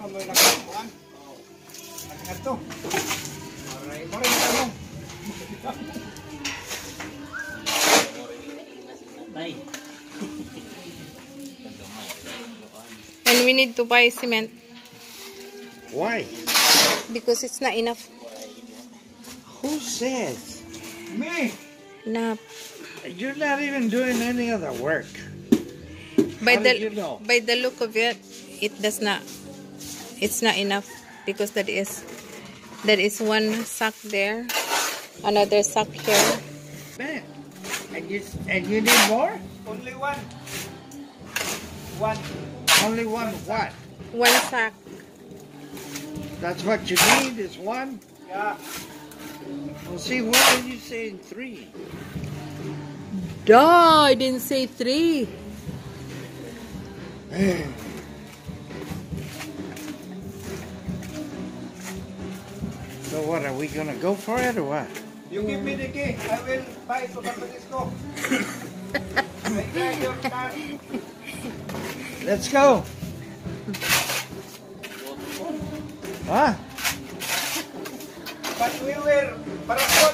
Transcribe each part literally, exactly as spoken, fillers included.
tuloy lang kuan. Ato. Aray, aray mo. And we need to buy cement. Why? Because it's not enough. Who says? Me. Enough. You're not even doing any other work. By How the did you know? by the look of it, it does not. It's not enough because that is that is one sack there, another sack here. Man, and you and you need more? Only one. One. Only one what? One sack. That's what you need is one? Yeah. Well, see, what are you saying three? Duh, I didn't say three. So what, are we gonna go for it or what? You give me the key, I will buy to San Francisco. Let's go. Huh? But we wear parachute.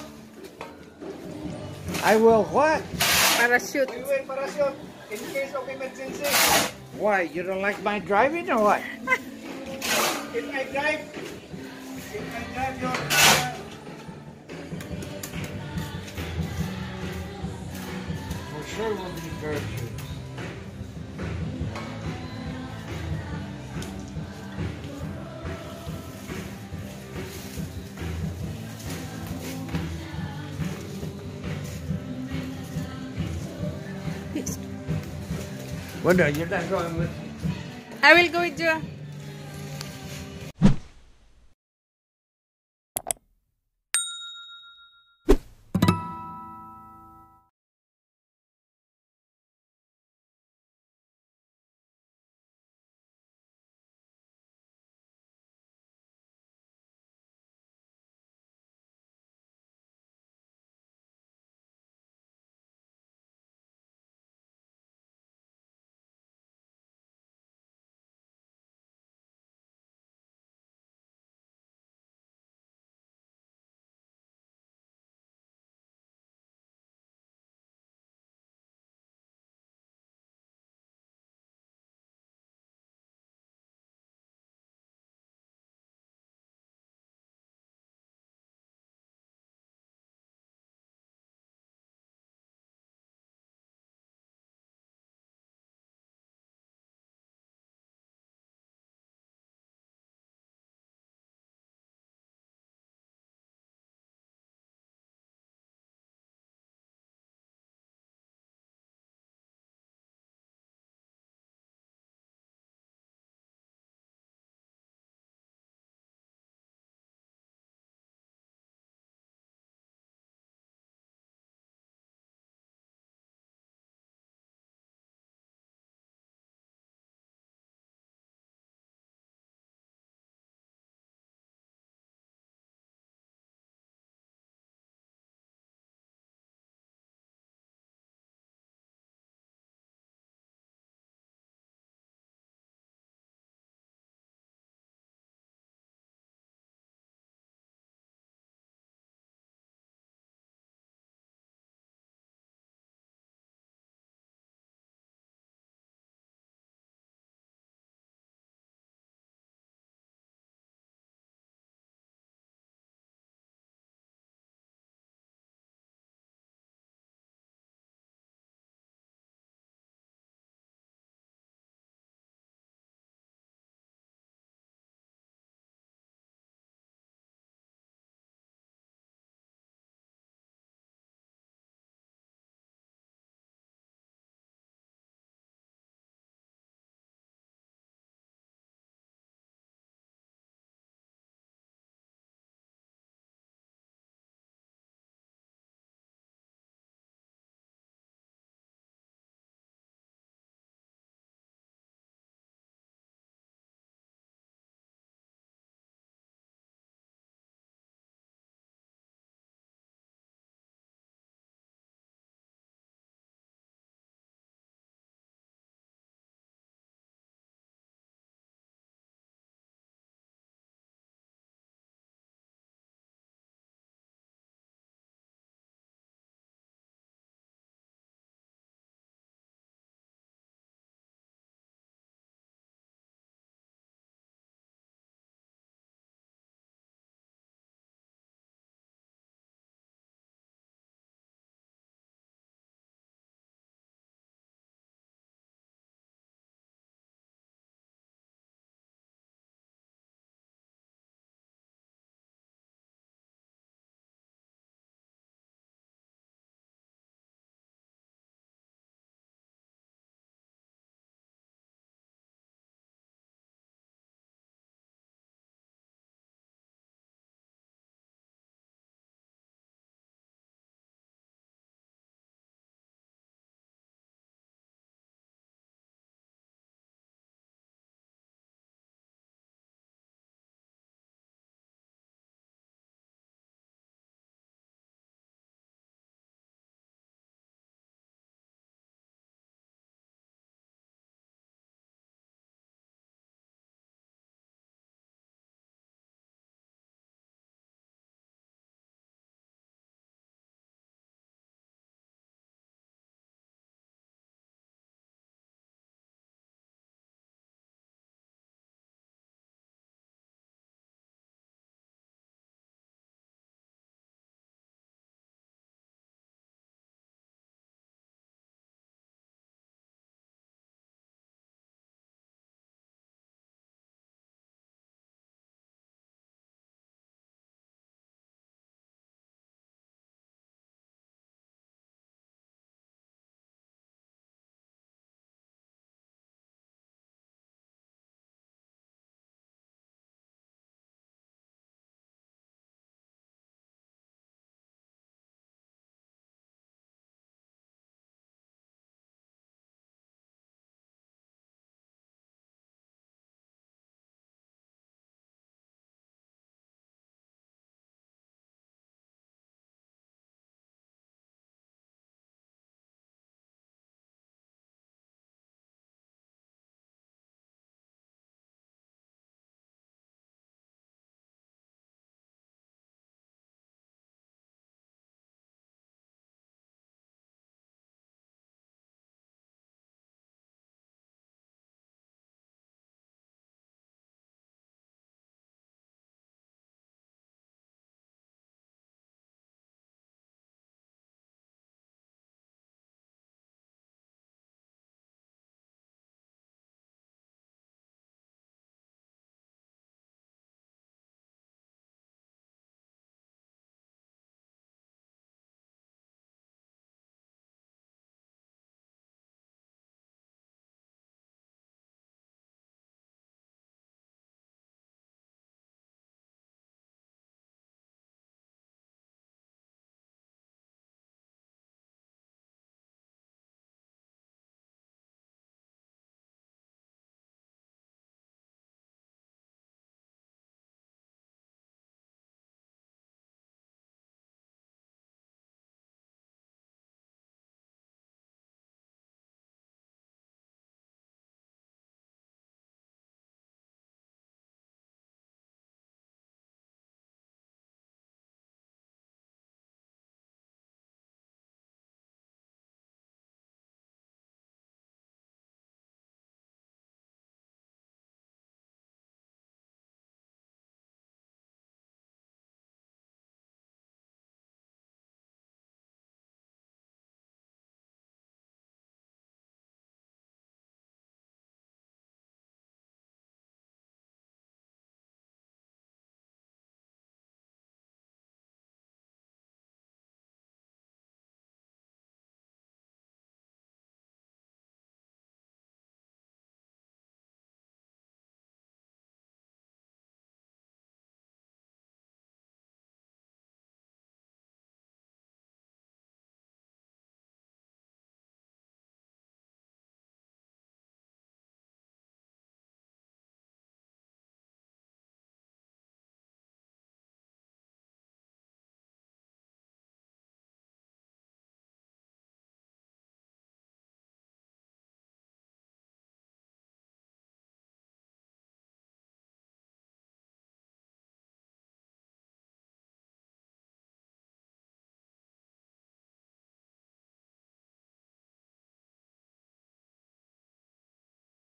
I will what? Parachute. We wear parachute in case of emergency. Why, you don't like my driving or what? If I drive, if I drive your car. For sure we'll need parachutes. Well, no, you're not going with me. I will go with you.